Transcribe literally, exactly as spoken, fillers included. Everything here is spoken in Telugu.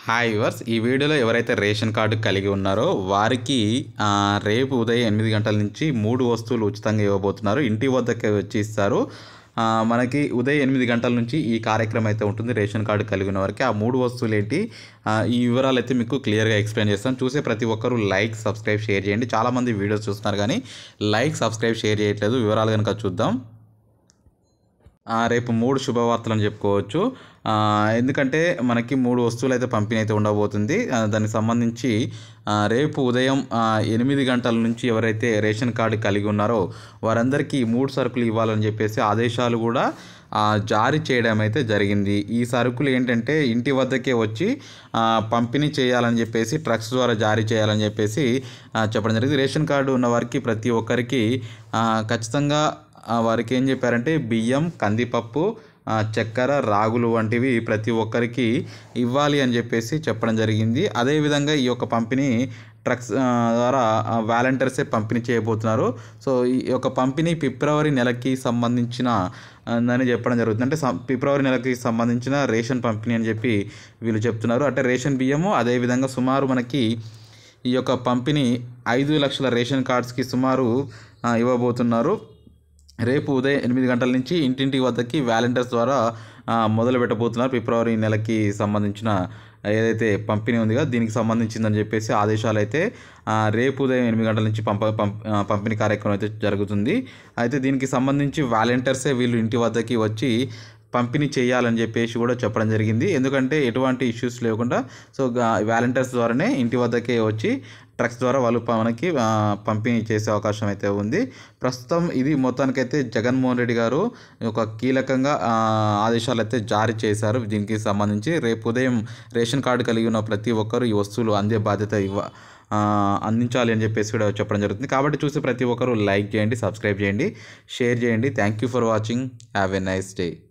హాయ్ వ్యూవర్స్, ఈ వీడియోలో ఎవరైతే రేషన్ కార్డు కలిగి ఉన్నారో వారికి రేపు ఉదయం ఎనిమిది గంటల నుంచి మూడు వస్తువులు ఉచితంగా ఇవ్వబోతున్నారు. ఇంటి వద్దకే వచ్చి ఇస్తారు. మనకి ఉదయం ఎనిమిది గంటల నుంచి ఈ కార్యక్రమం అయితే ఉంటుంది. రేషన్ కార్డు కలిగి ఉన్న వారికి ఆ మూడు వస్తువులు ఏంటి, ఈ వివరాలు అయితే మీకు క్లియర్గా ఎక్స్ప్లెయిన్ చేస్తాను. చూసే ప్రతి ఒక్కరూ లైక్, సబ్స్క్రైబ్, షేర్ చేయండి. చాలామంది వీడియోస్ చూస్తున్నారు కానీ లైక్, సబ్స్క్రైబ్, షేర్ చేయట్లేదు. వివరాలు కనుక చూద్దాం. రేపు మూడు శుభవార్తలను చెప్పుకోవచ్చు. ఎందుకంటే మనకి మూడు వస్తువులు అయితే పంపిణీ అయితే ఉండబోతుంది. దానికి సంబంధించి రేపు ఉదయం ఎనిమిది గంటల నుంచి ఎవరైతే రేషన్ కార్డు కలిగి ఉన్నారో వారందరికీ మూడు సరుకులు ఇవ్వాలని చెప్పేసి ఆదేశాలు కూడా జారీ చేయడం అయితే జరిగింది. ఈ సరుకులు ఏంటంటే ఇంటి వద్దకే వచ్చి పంపిణీ చేయాలని చెప్పేసి ట్రక్స్ ద్వారా జారీ చేయాలని చెప్పేసి చెప్పడం జరిగింది. రేషన్ కార్డు ఉన్న వారికి ప్రతి ఒక్కరికి ఖచ్చితంగా వారికి ఏం చెప్పారంటే బియ్యం, కందిపప్పు, చక్కెర, రాగులు వంటివి ప్రతి ఒక్కరికి ఇవ్వాలి అని చెప్పేసి చెప్పడం జరిగింది. అదేవిధంగా ఈ యొక్క పంపిణీ ట్రక్స్ ద్వారా వాలంటీర్సే పంపిణీ చేయబోతున్నారు. సో ఈ యొక్క పంపిణీ ఫిబ్రవరి నెలకి సంబంధించిన అని చెప్పడం జరుగుతుంది. అంటే ఫిబ్రవరి నెలకి సంబంధించిన రేషన్ పంపిణీ అని చెప్పి వీళ్ళు చెప్తున్నారు. అంటే రేషన్ బియ్యము, అదేవిధంగా సుమారు మనకి ఈ యొక్క పంపిణీ ఐదు లక్షల రేషన్ కార్డ్స్కి సుమారు ఇవ్వబోతున్నారు. రేపు ఉదయం ఎనిమిది గంటల నుంచి ఇంటింటి వద్దకి వాలంటీర్స్ ద్వారా మొదలు పెట్టబోతున్నారు. ఫిబ్రవరి నెలకి సంబంధించిన ఏదైతే పంపిణీ ఉందిగా దీనికి సంబంధించిందని చెప్పేసి ఆదేశాలు అయితే రేపు ఉదయం ఎనిమిది గంటల నుంచి పంప పంపిణీ కార్యక్రమం అయితే జరుగుతుంది. అయితే దీనికి సంబంధించి వాలంటీర్సే వీళ్ళు ఇంటి వద్దకి వచ్చి పంపిణీ చేయాలని చెప్పేసి కూడా చెప్పడం జరిగింది. ఎందుకంటే ఎటువంటి ఇష్యూస్ లేకుండా సో వాలంటీర్స్ ద్వారానే ఇంటి వద్దకే వచ్చి ట్రక్స్ ద్వారా వాళ్ళు మనకి పంపిణీ చేసే అవకాశం అయితే ఉంది. ప్రస్తుతం ఇది మొత్తానికైతే జగన్మోహన్ రెడ్డి గారు ఒక కీలకంగా ఆదేశాలు అయితే జారీ చేశారు. దీనికి సంబంధించి రేపు ఉదయం రేషన్ కార్డు కలిగి ఉన్న ప్రతి ఒక్కరూ ఈ వస్తువులు అందే బాధ్యత ఇవ్వ అందించాలి అని చెప్పేసి కూడా చెప్పడం జరుగుతుంది. కాబట్టి చూసి ప్రతి ఒక్కరూ లైక్ చేయండి, సబ్స్క్రైబ్ చేయండి, షేర్ చేయండి. Thank you for watching. Have a nice day.